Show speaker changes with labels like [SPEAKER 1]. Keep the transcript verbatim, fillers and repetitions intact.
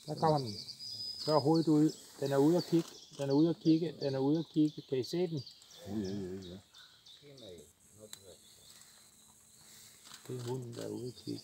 [SPEAKER 1] Der kommer den. Gør hovedet ud. Den er ude at kigge. Den er ude at kigge. Den er ude at kigge. Kan I se den?
[SPEAKER 2] Ja, ja, ja.
[SPEAKER 1] Det er hunden, der er ude at kigge.